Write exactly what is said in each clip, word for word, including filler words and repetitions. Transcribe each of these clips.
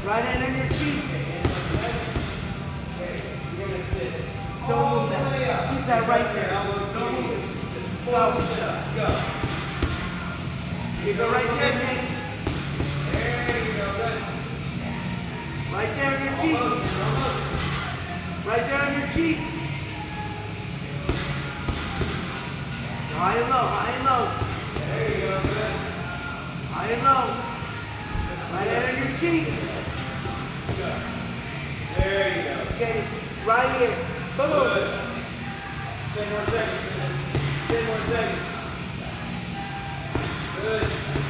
Right hand on your cheek. Okay, you're going to sit. Don't move that. Keep that right there. Don't move it. Go. Go. You go right there, man. There you go. Good. Right there on your cheek. Almost. Almost. Right there on your cheek. High and low, high and low. There you go. Good. High and low. Right hand on your cheek. Go. There you go. Okay, right here. Boom. Good. Ten more seconds. Ten more seconds. Good.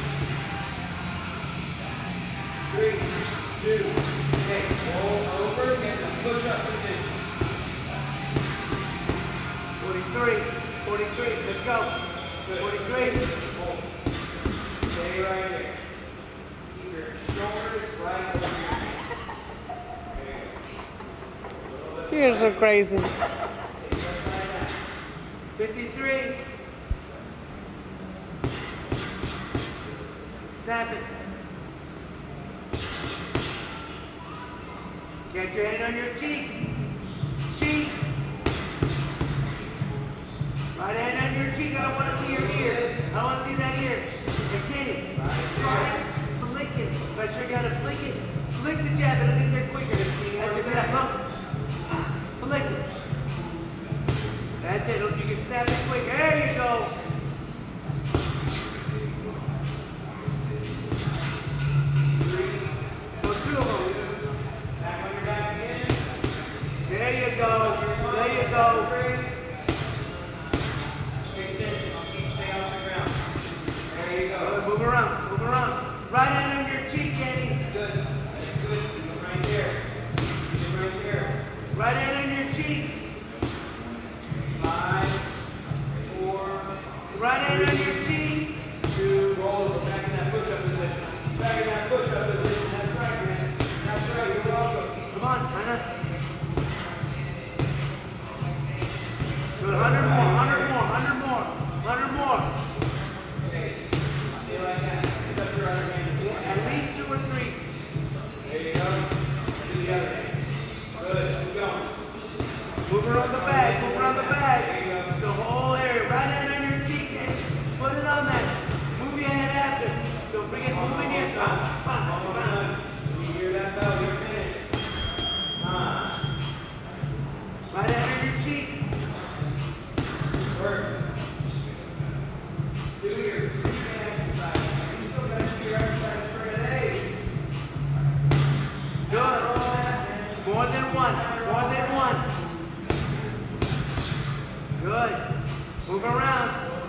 Three, two, okay. Roll over. Get the push-up position. forty-three. forty-three. Let's go. forty-three. Hold. Stay right there. Keep your shoulders right over here. You're so crazy. fifty-three. Snap it. Get your hand on your cheek. Cheek. Right hand on your cheek. I don't want to see your ear. I don't want to see that ear. Hey, Kenny. Try flick it. If I show you how to flick it, flick the jab. It'll get there quicker. That's it. That pump. Flick it. That's it. You can snap it quick. There you go. Go two of them. Back on your back again. There you go. There you go. Stay off the ground. There you go. Move around. Move around. Right hand on your cheek, Kenny. Good. That's good. Keep right there. Keep right there. Right hand on your cheek. Five, four, Right hand on your cheek. two, roll over. Back in that push-up position. Back in that push-up position. That's right, man. That's right. You're welcome. Come on, Hannah. Good. one hundred more. one hundred more. one hundred more. one hundred more. Okay. Stay like that. Pick up your other hand. At least two or three. There you go. Do the other hand. Good. Keep going. Move around the bag. Move around the bag. There you go. The whole area. Right hand on your cheek. And put it on that. Move your hand after. Don't forget moving your thumb. Almost done. When you hear that bell, you're finished. Ah. Right hand on your cheek. Work. Do your breathing exercise. You still got to do your exercise for today. Good. More than one. More than one. Good. Move around.